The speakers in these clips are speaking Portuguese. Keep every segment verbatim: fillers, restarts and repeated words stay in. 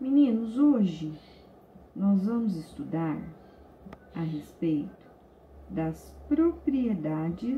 Meninos, hoje nós vamos estudar a respeito das propriedades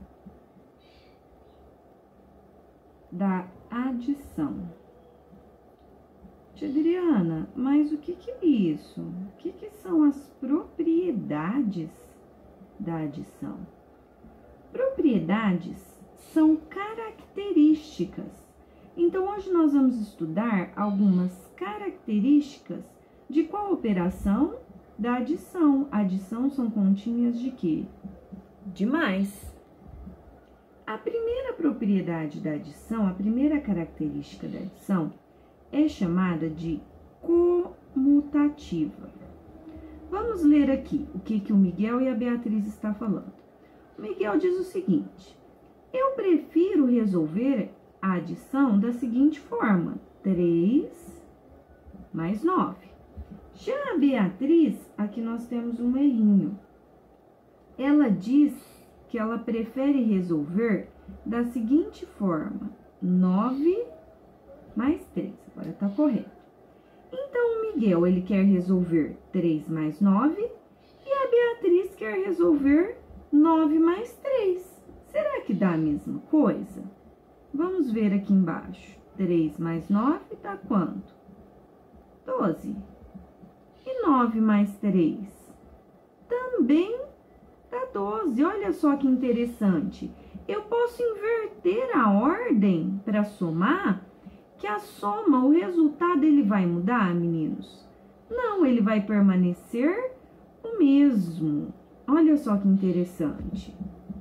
da adição. Tia Adriana, mas o que que é isso? O que que são as propriedades da adição? Propriedades são características. Então, hoje nós vamos estudar algumas características de qual operação? Da adição. Adição são continhas de quê? De mais. A primeira propriedade da adição, a primeira característica da adição, é chamada de comutativa. Vamos ler aqui o que, que o Miguel e a Beatriz estão falando. O Miguel diz o seguinte: eu prefiro resolver a adição da seguinte forma: três mais nove. Já a Beatriz, aqui nós temos um errinho. Ela diz que ela prefere resolver da seguinte forma: nove mais três. Agora tá correto. Então, o Miguel, ele quer resolver três mais nove e a Beatriz quer resolver nove mais três. Será que dá a mesma coisa? Vamos ver aqui embaixo. três mais nove dá quanto? doze. E nove mais três? Também dá doze. Olha só que interessante. Eu posso inverter a ordem para somar, que a soma, o resultado, ele vai mudar, meninos? Não, ele vai permanecer o mesmo. Olha só que interessante.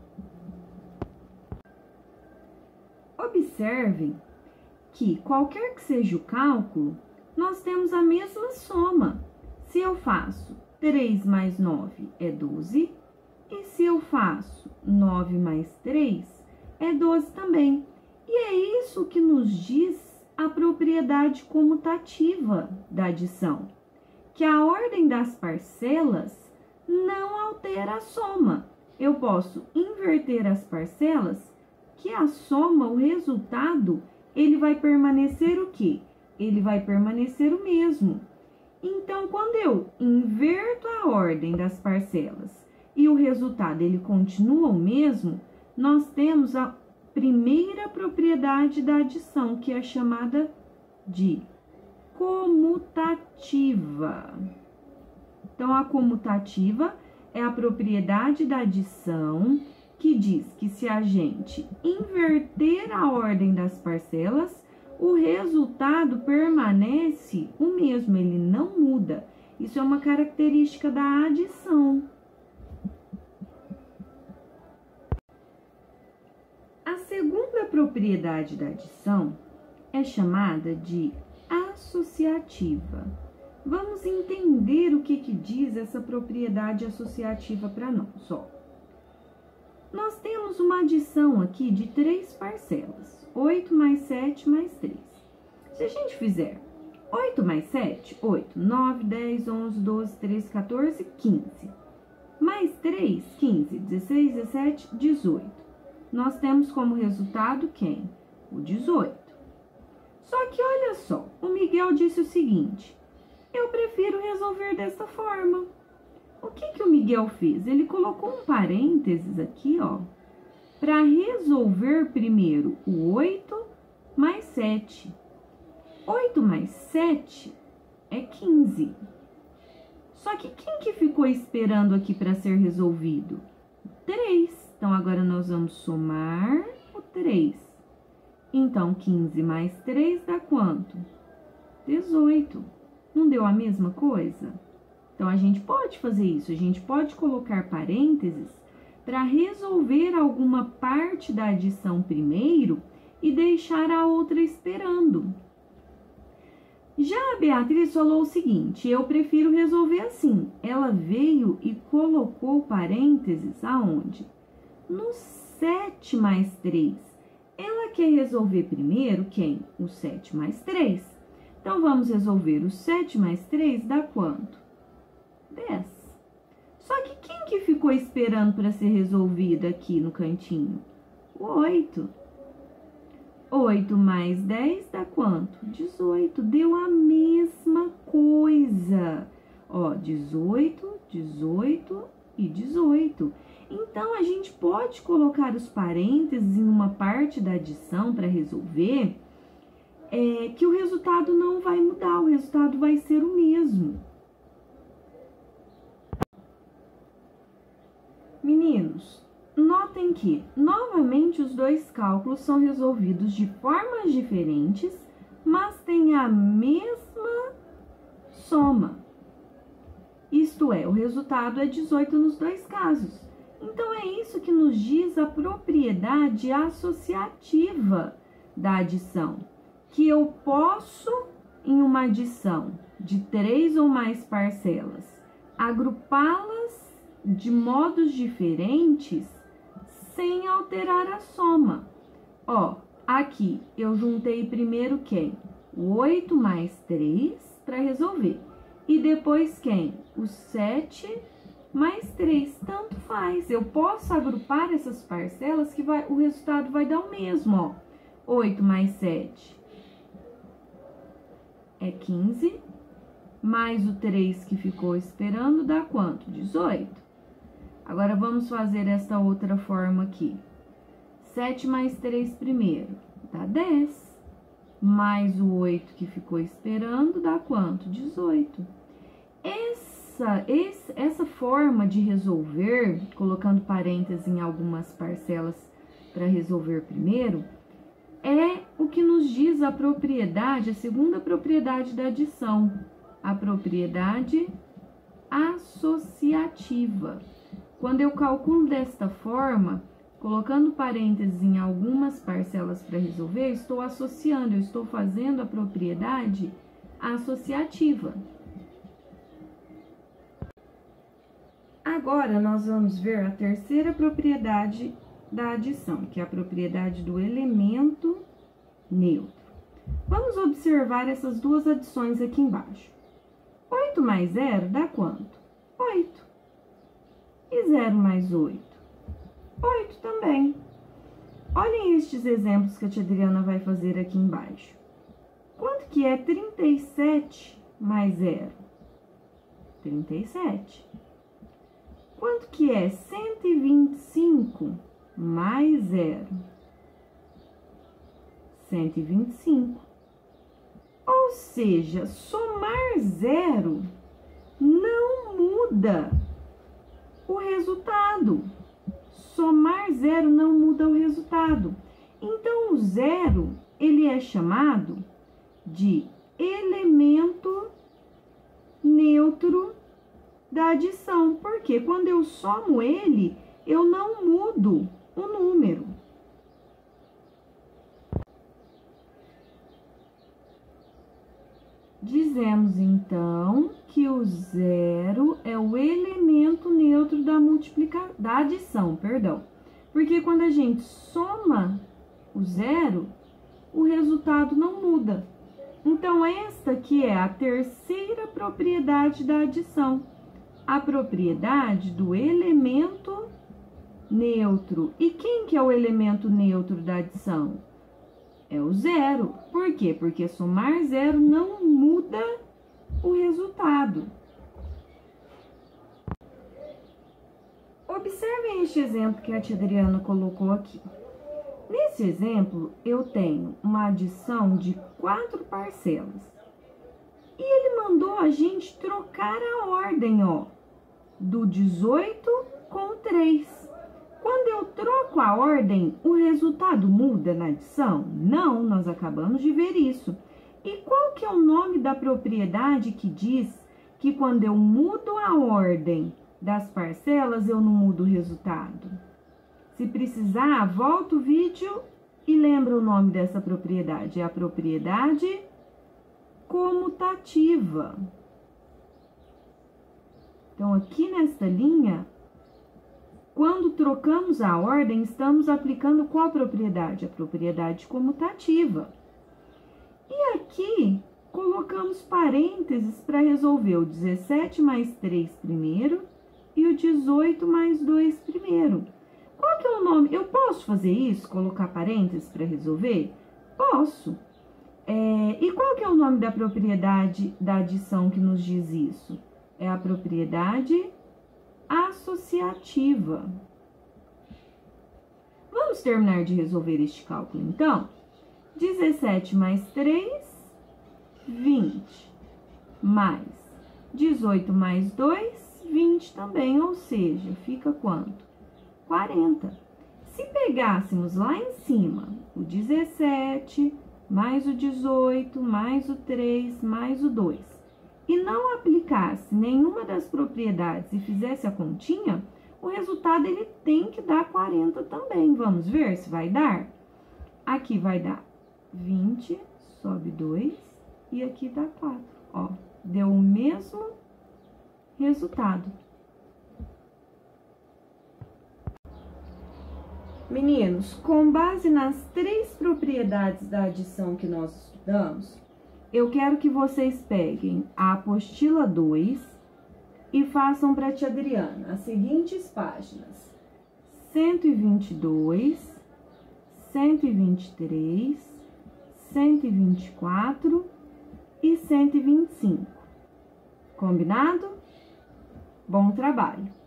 Observem que, qualquer que seja o cálculo, nós temos a mesma soma. Se eu faço três mais nove é doze, e se eu faço nove mais três é doze também. E é isso que nos diz a propriedade comutativa da adição, que a ordem das parcelas não altera a soma. Eu posso inverter as parcelas, que a soma, o resultado, ele vai permanecer o quê? Ele vai permanecer o mesmo. Então, quando eu inverto a ordem das parcelas e o resultado ele continua o mesmo, nós temos a primeira propriedade da adição, que é chamada de comutativa. Então, a comutativa é a propriedade da adição que diz que se a gente inverter a ordem das parcelas, o resultado permanece o mesmo, ele não muda. Isso é uma característica da adição. A segunda propriedade da adição é chamada de associativa. Vamos entender o que, que diz essa propriedade associativa para nós. Ó, nós temos uma adição aqui de três parcelas, oito mais sete mais três. Se a gente fizer oito mais sete, oito, nove, dez, onze, doze, treze, quatorze, quinze. Mais três, quinze, dezesseis, dezessete, dezoito. Nós temos como resultado quem? O dezoito. Só que olha só, o Miguel disse o seguinte: eu prefiro resolver dessa forma. O que que o Miguel fez? Ele colocou um parênteses aqui, ó, para resolver primeiro o oito mais sete. oito mais sete é quinze. Só que quem que ficou esperando aqui para ser resolvido? três. Então, agora nós vamos somar o três. Então, quinze mais três dá quanto? dezoito. Não deu a mesma coisa? Então, a gente pode fazer isso. A gente pode colocar parênteses para resolver alguma parte da adição primeiro e deixar a outra esperando. Já a Beatriz falou o seguinte: eu prefiro resolver assim. Ela veio e colocou parênteses aonde? No sete mais três. Ela quer resolver primeiro quem? O sete mais três. Então, vamos resolver o sete mais três dá quanto? dez. Só que quem que ficou esperando para ser resolvida aqui no cantinho? O oito. oito mais dez dá quanto? dezoito. Deu a mesma coisa. Ó, dezoito, dezoito e dezoito. Então, a gente pode colocar os parênteses em uma parte da adição para resolver, é, que o resultado não vai mudar, o resultado vai ser o mesmo. Meninos, notem que, novamente, os dois cálculos são resolvidos de formas diferentes, mas têm a mesma soma. Isto é, o resultado é dezoito nos dois casos. Então, é isso que nos diz a propriedade associativa da adição, que eu posso, em uma adição de três ou mais parcelas, agrupá-las de modos diferentes sem alterar a soma. Ó, aqui eu juntei primeiro quem? O oito mais três para resolver. E depois quem? O sete mais três, tanto faz. Eu posso agrupar essas parcelas que vai, o resultado vai dar o mesmo, ó. oito mais sete é quinze, mais o três que ficou esperando dá quanto? dezoito. Agora, vamos fazer essa outra forma aqui. sete mais três primeiro dá dez. Mais o oito que ficou esperando dá quanto? dezoito. Essa, esse, essa forma de resolver, colocando parênteses em algumas parcelas para resolver primeiro, é o que nos diz a propriedade, a segunda propriedade da adição, a propriedade associativa. Quando eu calculo desta forma, colocando parênteses em algumas parcelas para resolver, eu estou associando, eu estou fazendo a propriedade associativa. Agora, nós vamos ver a terceira propriedade da adição, que é a propriedade do elemento neutro. Vamos observar essas duas adições aqui embaixo. oito mais zero dá quanto? oito. E zero mais oito? oito também. Olhem estes exemplos que a tia Adriana vai fazer aqui embaixo. Quanto que é trinta e sete mais zero? trinta e sete. Quanto que é cento e vinte e cinco mais zero? cento e vinte e cinco. Ou seja, somar zero não muda o resultado. Somar zero não muda o resultado. Então, o zero, ele é chamado de elemento neutro da adição. Porque quando eu somo ele, eu não mudo o número. Dizemos, então, que o zero é o elemento neutro da multiplicação, da adição, perdão. Porque quando a gente soma o zero, o resultado não muda. Então, esta aqui é a terceira propriedade da adição. A propriedade do elemento neutro. E quem que é o elemento neutro da adição? É o zero. Por quê? Porque somar zero não muda o resultado. Observem este exemplo que a tia Adriana colocou aqui. Nesse exemplo, eu tenho uma adição de quatro parcelas. E ele mandou a gente trocar a ordem, ó, do dezoito com três. Quando eu troco a ordem, o resultado muda na adição? Não, nós acabamos de ver isso. E qual que é o nome da propriedade que diz que quando eu mudo a ordem das parcelas, eu não mudo o resultado? Se precisar, volta o vídeo e lembra o nome dessa propriedade. É a propriedade comutativa. Então, aqui nesta linha, quando trocamos a ordem, estamos aplicando qual propriedade? A propriedade comutativa. E aqui, colocamos parênteses para resolver o dezessete mais três primeiro e o dezoito mais dois primeiro. Qual que é o nome? Eu posso fazer isso? Colocar parênteses para resolver? Posso. É, e qual que é o nome da propriedade da adição que nos diz isso? É a propriedade associativa. Vamos terminar de resolver este cálculo, então? dezessete mais três, vinte, mais dezoito mais dois, vinte também, ou seja, fica quanto? quarenta. Se pegássemos lá em cima o dezessete, mais o dezoito, mais o três, mais o dois, e não aplicasse nenhuma das propriedades e fizesse a continha, o resultado ele tem que dar quarenta também. Vamos ver se vai dar? Aqui vai dar vinte, sobe dois, e aqui dá quatro. Ó, deu o mesmo resultado. Meninos, com base nas três propriedades da adição que nós estudamos, eu quero que vocês peguem a apostila dois e façam para a tia Adriana as seguintes páginas: cento e vinte e dois, cento e vinte e três, cento e vinte e quatro e cento e vinte e cinco. Combinado? Bom trabalho!